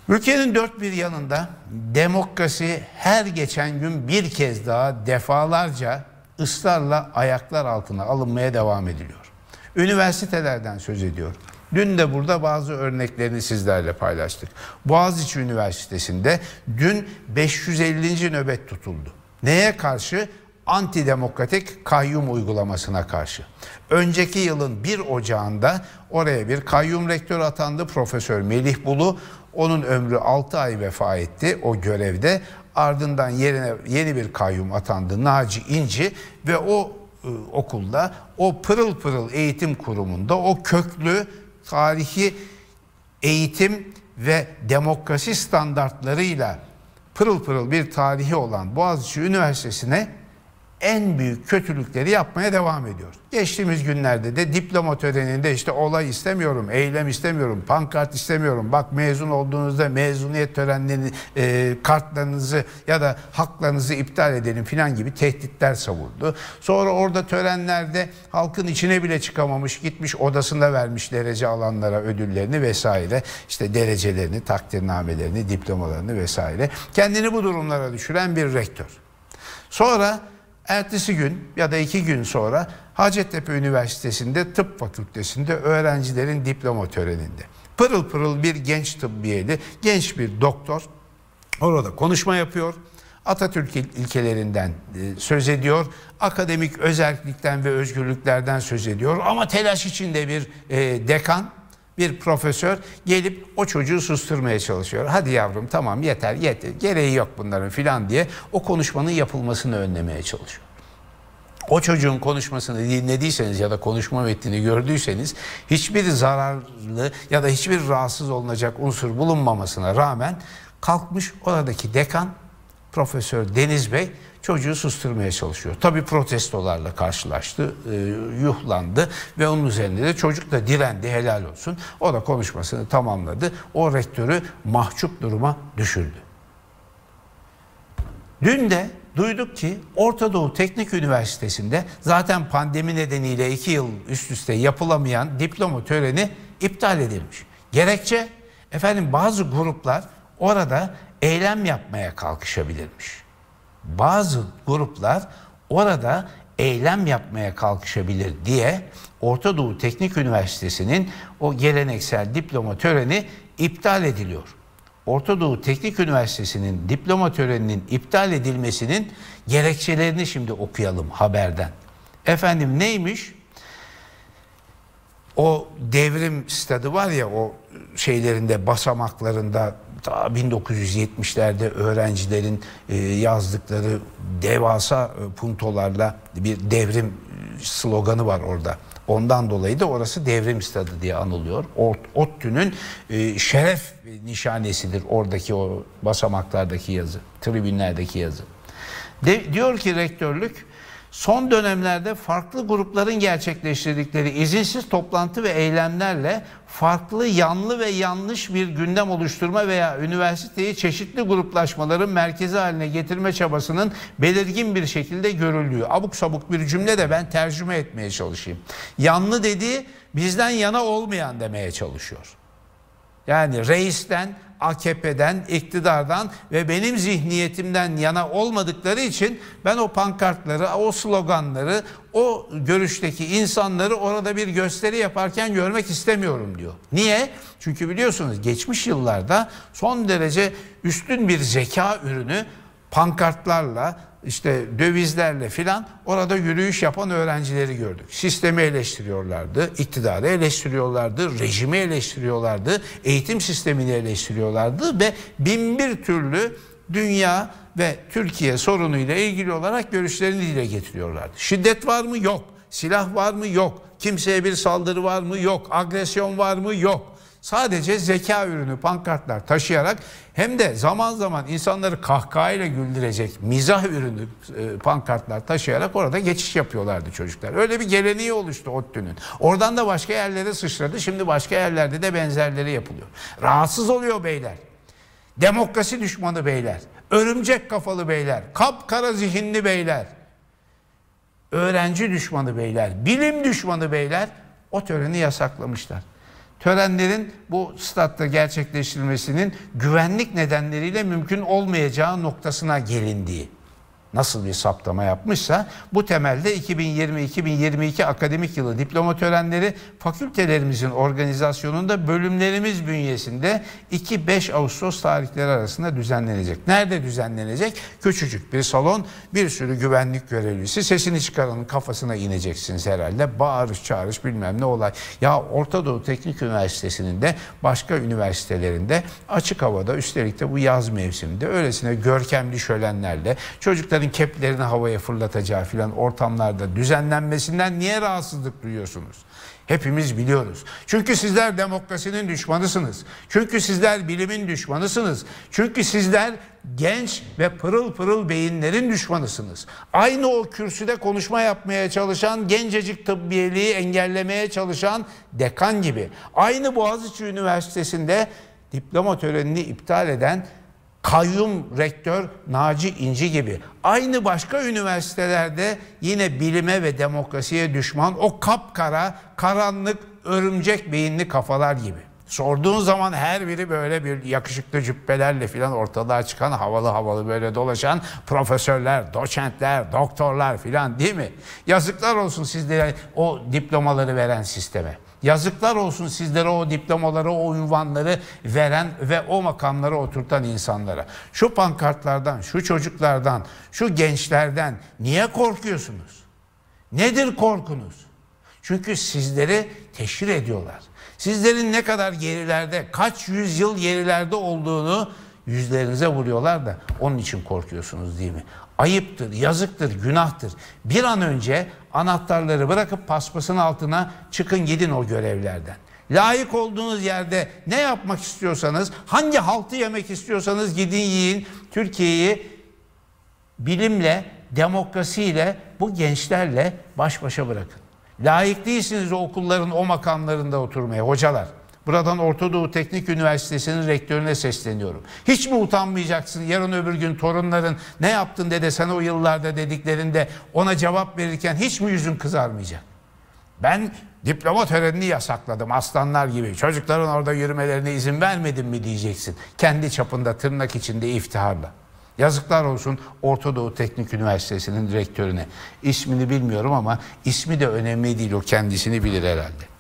Ülkenin dört bir yanında demokrasi her geçen gün bir kez daha defalarca ısrarla ayaklar altına alınmaya devam ediliyor. Üniversitelerden söz ediyor. Dün de burada bazı örneklerini sizlerle paylaştık. Boğaziçi Üniversitesi'nde dün 550. nöbet tutuldu. Neye karşı? Antidemokratik kayyum uygulamasına karşı. Önceki yılın 1 Ocağı'nda oraya bir kayyum rektör atandı, Profesör Melih Bulu. Onun ömrü 6 ay vefa etti o görevde. Ardından yerine yeni bir kayyum atandı, Naci İnci, ve o okulda, o pırıl pırıl eğitim kurumunda, o köklü tarihi eğitim ve demokrasi standartlarıyla pırıl pırıl bir tarihi olan Boğaziçi Üniversitesi'ne en büyük kötülükleri yapmaya devam ediyor. Geçtiğimiz günlerde de diploma töreninde işte olay istemiyorum, eylem istemiyorum, pankart istemiyorum, bak mezun olduğunuzda mezuniyet törenlerini, kartlarınızı ya da haklarınızı iptal edelim filan gibi tehditler savurdu. Sonra orada törenlerde halkın içine bile çıkamamış, gitmiş odasında vermiş derece alanlara ödüllerini vesaire, işte derecelerini, takdirnamelerini, diplomalarını vesaire. Kendini bu durumlara düşüren bir rektör. Sonra ertesi gün ya da 2 gün sonra Hacettepe Üniversitesi'nde Tıp Fakültesi'nde öğrencilerin diploma töreninde pırıl pırıl bir genç tıbbiyeli, genç bir doktor orada konuşma yapıyor. Atatürk ilkelerinden söz ediyor. Akademik özellikten ve özgürlüklerden söz ediyor. Ama telaş içinde bir dekan, bir profesör gelip o çocuğu susturmaya çalışıyor. Hadi yavrum tamam yeter, gereği yok bunların filan diye o konuşmanın yapılmasını önlemeye çalışıyor. O çocuğun konuşmasını dinlediyseniz ya da konuşma metnini gördüyseniz hiçbir zararlı ya da hiçbir rahatsız olunacak unsur bulunmamasına rağmen kalkmış oradaki dekan Profesör Deniz Bey çocuğu susturmaya çalışıyor. Tabii protestolarla karşılaştı, yuhlandı ve onun üzerinde de çocuk da direndi, helal olsun. O da konuşmasını tamamladı. O rektörü mahcup duruma düşürdü. Dün de duyduk ki Orta Doğu Teknik Üniversitesi'nde zaten pandemi nedeniyle 2 yıl üst üste yapılamayan diploma töreni iptal edilmiş. Gerekçe, efendim bazı gruplar orada eylem yapmaya kalkışabilirmiş. Bazı gruplar orada eylem yapmaya kalkışabilir diye Orta Doğu Teknik Üniversitesi'nin o geleneksel diploma töreni iptal ediliyor. Orta Doğu Teknik Üniversitesi'nin diploma töreninin iptal edilmesinin gerekçelerini şimdi okuyalım haberden. Efendim neymiş? O devrim stadı var ya, o şeylerinde, basamaklarında ta 1970'lerde öğrencilerin yazdıkları devasa puntolarla bir devrim sloganı var orada. Ondan dolayı da orası devrim stadı diye anılıyor. ODTÜ'nün şeref nişanesidir oradaki o basamaklardaki yazı, tribünlerdeki yazı. Diyor ki rektörlük, son dönemlerde farklı grupların gerçekleştirdikleri izinsiz toplantı ve eylemlerle farklı yanlı ve yanlış bir gündem oluşturma veya üniversiteyi çeşitli gruplaşmaların merkezi haline getirme çabasının belirgin bir şekilde görüldüğü. Abuk sabuk bir cümle de ben tercüme etmeye çalışayım. Yanlı dediği bizden yana olmayan demeye çalışıyor. Yani reisten, AKP'den, iktidardan ve benim zihniyetimden yana olmadıkları için ben o pankartları, o sloganları, o görüşteki insanları orada bir gösteri yaparken görmek istemiyorum diyor. Niye? Çünkü biliyorsunuz geçmiş yıllarda son derece üstün bir zeka ürünü pankartlarla, işte dövizlerle filan orada yürüyüş yapan öğrencileri gördük. Sistemi eleştiriyorlardı, iktidarı eleştiriyorlardı, rejimi eleştiriyorlardı, eğitim sistemini eleştiriyorlardı ve bin bir türlü dünya ve Türkiye sorunuyla ilgili olarak görüşlerini dile getiriyorlardı. Şiddet var mı? Yok. Silah var mı? Yok. Kimseye bir saldırı var mı? Yok. Agresyon var mı? Yok. Sadece zeka ürünü pankartlar taşıyarak hem de zaman zaman insanları kahkahayla güldürecek mizah ürünü pankartlar taşıyarak orada geçiş yapıyorlardı çocuklar. Öyle bir geleneği oluştu ODTÜ'nün. Oradan da başka yerlere sıçradı. Şimdi başka yerlerde de benzerleri yapılıyor. Rahatsız oluyor beyler. Demokrasi düşmanı beyler. Örümcek kafalı beyler. Kapkara zihinli beyler. Öğrenci düşmanı beyler. Bilim düşmanı beyler o töreni yasaklamışlar. törenlerin bu statta gerçekleştirilmesinin güvenlik nedenleriyle mümkün olmayacağı noktasına gelindiği nasıl bir saptama yapmışsa bu temelde 2020-2022 akademik yılı diploma törenleri fakültelerimizin organizasyonunda bölümlerimiz bünyesinde 2-5 Ağustos tarihleri arasında düzenlenecek. Nerede düzenlenecek? Küçücük bir salon, bir sürü güvenlik görevlisi, sesini çıkaranın kafasına ineceksiniz herhalde. Bağırış çağırış bilmem ne olay. Ya Orta Doğu Teknik Üniversitesi'nin de başka üniversitelerinde açık havada, üstelik de bu yaz mevsiminde öylesine görkemli şölenlerle çocukların keplerini havaya fırlatacağı filan ortamlarda düzenlenmesinden niye rahatsızlık duyuyorsunuz? Hepimiz biliyoruz. Çünkü sizler demokrasinin düşmanısınız. Çünkü sizler bilimin düşmanısınız. Çünkü sizler genç ve pırıl pırıl beyinlerin düşmanısınız. Aynı o kürsüde konuşma yapmaya çalışan, gencecik tıbbiyeliği engellemeye çalışan dekan gibi. Aynı Boğaziçi Üniversitesi'nde diploma törenini iptal eden kayyum rektör Naci İnci gibi, aynı başka üniversitelerde yine bilime ve demokrasiye düşman o kapkara, karanlık, örümcek beyinli kafalar gibi. Sorduğun zaman her biri böyle bir yakışıklı cübbelerle filan ortalığa çıkan, havalı havalı böyle dolaşan profesörler, doçentler, doktorlar filan, değil mi? Yazıklar olsun sizlere o diplomaları veren sisteme. Yazıklar olsun sizlere o diplomaları, o unvanları veren ve o makamlara oturtan insanlara. Şu pankartlardan, şu çocuklardan, şu gençlerden niye korkuyorsunuz? Nedir korkunuz? Çünkü sizleri teşhir ediyorlar. Sizlerin ne kadar gerilerde, kaç yüzyıl gerilerde olduğunu yüzlerinize vuruyorlar da onun için korkuyorsunuz, değil mi? Ayıptır, yazıktır, günahtır. Bir an önce anahtarları bırakıp paspasın altına çıkın gidin o görevlerden. Layık olduğunuz yerde ne yapmak istiyorsanız, hangi haltı yemek istiyorsanız gidin yiyin. Türkiye'yi bilimle, demokrasiyle, bu gençlerle baş başa bırakın. Layık değilsiniz o okulların o makamlarında oturmaya hocalar. Buradan Orta Doğu Teknik Üniversitesi'nin rektörüne sesleniyorum. Hiç mi utanmayacaksın yarın öbür gün torunların ne yaptın dede sana o yıllarda dediklerinde ona cevap verirken hiç mi yüzün kızarmayacak? Ben diploma törenini yasakladım aslanlar gibi. Çocukların orada yürümelerine izin vermedim mi diyeceksin. Kendi çapında tırnak içinde iftiharla. Yazıklar olsun Orta Doğu Teknik Üniversitesi'nin rektörüne. İsmini bilmiyorum ama ismi de önemli değil, o kendisini bilir herhalde.